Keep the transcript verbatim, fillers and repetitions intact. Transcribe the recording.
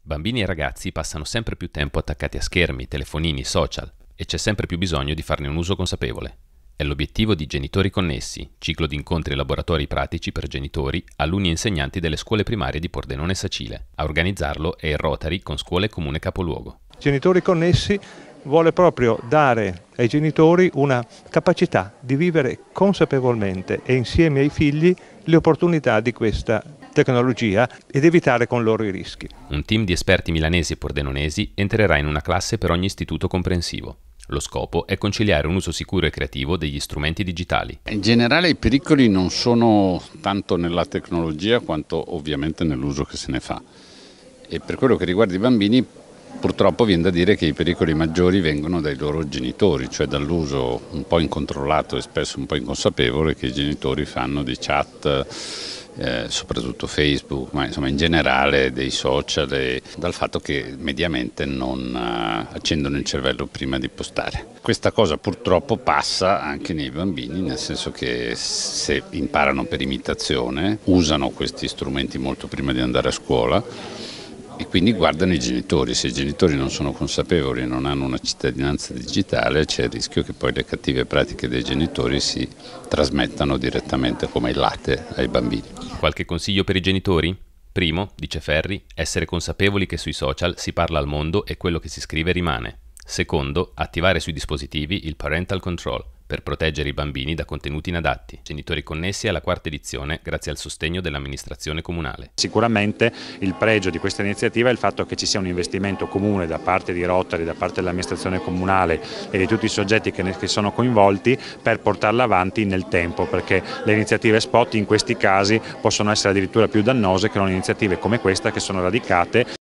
Bambini e ragazzi passano sempre più tempo attaccati a schermi, telefonini, social e c'è sempre più bisogno di farne un uso consapevole. È l'obiettivo di Genitori Connessi, ciclo di incontri e laboratori pratici per genitori, alunni e insegnanti delle scuole primarie di Pordenone e Sacile. A organizzarlo è il Rotary con Scuole Comune Capoluogo. Genitori Connessi vuole proprio dare ai genitori una capacità di vivere consapevolmente e insieme ai figli le opportunità di questa tecnologia ed evitare con loro i rischi. Un team di esperti milanesi e pordenonesi entrerà in una classe per ogni istituto comprensivo. Lo scopo è conciliare un uso sicuro e creativo degli strumenti digitali. In generale i pericoli non sono tanto nella tecnologia quanto ovviamente nell'uso che se ne fa. E per quello che riguarda i bambini purtroppo viene da dire che i pericoli maggiori vengono dai loro genitori, cioè dall'uso un po' incontrollato e spesso un po' inconsapevole che i genitori fanno di chat, eh, soprattutto Facebook, ma insomma in generale dei social, e dal fatto che mediamente non uh, accendono il cervello prima di postare. Questa cosa purtroppo passa anche nei bambini, nel senso che se imparano per imitazione, usano questi strumenti molto prima di andare a scuola, e quindi guardano i genitori. Se i genitori non sono consapevoli e non hanno una cittadinanza digitale, c'è il rischio che poi le cattive pratiche dei genitori si trasmettano direttamente come il latte ai bambini. Qualche consiglio per i genitori? Primo, dice Ferri, essere consapevoli che sui social si parla al mondo e quello che si scrive rimane. Secondo, attivare sui dispositivi il parental control per proteggere i bambini da contenuti inadatti. Genitori Connessi alla quarta edizione grazie al sostegno dell'amministrazione comunale. Sicuramente il pregio di questa iniziativa è il fatto che ci sia un investimento comune da parte di Rotary, da parte dell'amministrazione comunale e di tutti i soggetti che, ne, che sono coinvolti per portarla avanti nel tempo, perché le iniziative spot in questi casi possono essere addirittura più dannose che non iniziative come questa che sono radicate